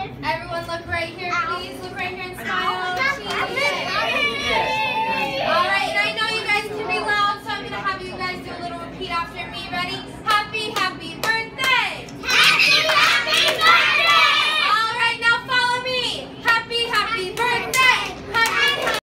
Everyone look right here, please. Look right here and smile. Cheese. All right, and I know you guys can be loud, so I'm going to have you guys do a little repeat after me. Ready?